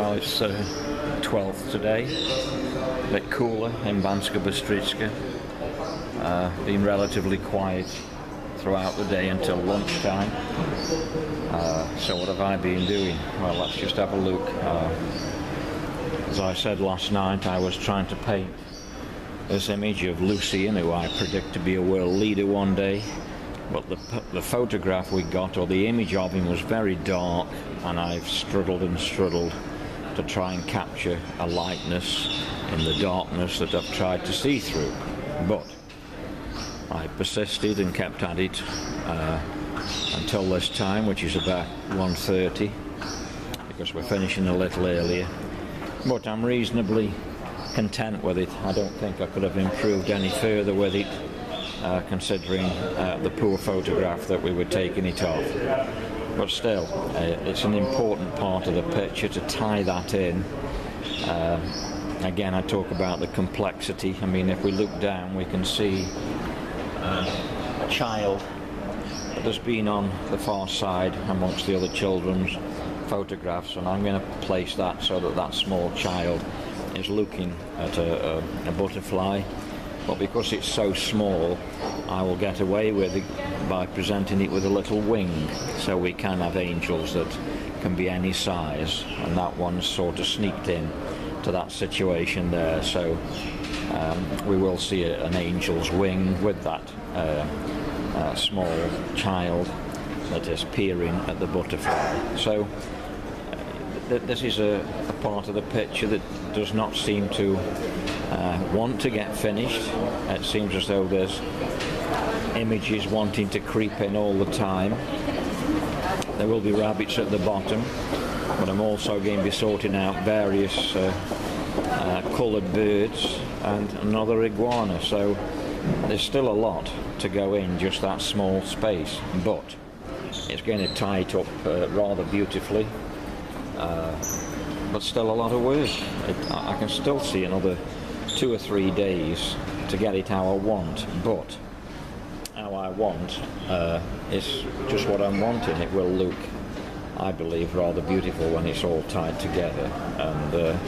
Well, it's 12th today, a bit cooler in Banska Bystrica. Been relatively quiet throughout the day until lunchtime. So what have I been doing? Well, let's just have a look. As I said last night, I was trying to paint this image of Lucien, who I predict to be a world leader one day. But the photograph we got, or the image of him, was very dark, and I've struggled and struggled to try and capture a likeness in the darkness that I've tried to see through. But I persisted and kept at it until this time, which is about 1:30, because we're finishing a little earlier. But I'm reasonably content with it. I don't think I could have improved any further with it, considering the poor photograph that we were taking it of. But still, it's an important part of the picture to tie that in. Again, I talk about the complexity. I mean, if we look down, we can see a child that has been on the far side amongst the other children's photographs, and I'm going to place that so that that small child is looking at a butterfly. But because it's so small, I will get away with it by presenting it with a little wing, so we can have angels that can be any size, and that one's sort of sneaked in to that situation there. So we will see an angel's wing with that small child that is peering at the butterfly. So this is a part of the picture that does not seem to want to get finished. It seems as though there's images wanting to creep in all the time. There will be rabbits at the bottom, but I'm also going to be sorting out various coloured birds and another iguana. So there's still a lot to go in just that small space, but it's going to tie it up rather beautifully. But still a lot of work. I can still see another 2 or 3 days to get it how I want, but how I want is just what I'm wanting. It will look, I believe, rather beautiful when it's all tied together, and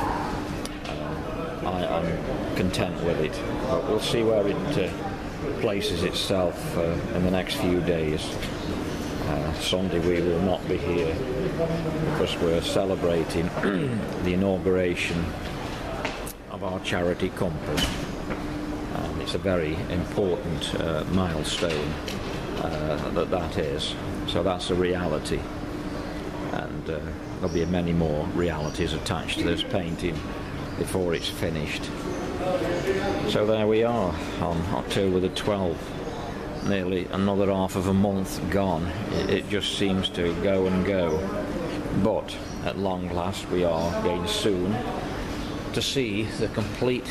I'm content with it. But we'll see where it places itself in the next few days. Sunday we will not be here because we're celebrating the inauguration of our charity compass, and it's a very important milestone that is. So that's a reality, and there'll be many more realities attached to this painting before it's finished. So there we are on October the 12th. Nearly another half of a month gone. It just seems to go and go, but at long last we are going soon to see the complete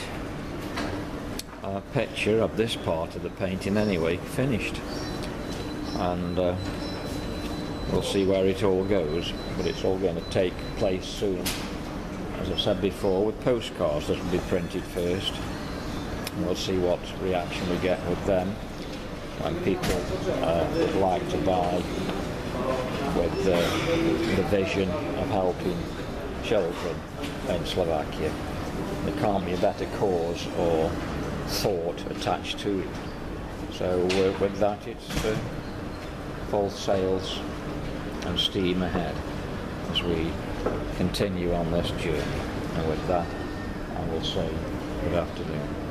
picture of this part of the painting anyway finished, and we'll see where it all goes. But it's all going to take place soon, as I've said before, with postcards that will be printed first, and we'll see what reaction we get with them when people would like to buy, with the vision of helping children in Slovakia. There can't be a better cause or thought attached to it. So with that, it's full sails and steam ahead as we continue on this journey. And with that, I will say good afternoon.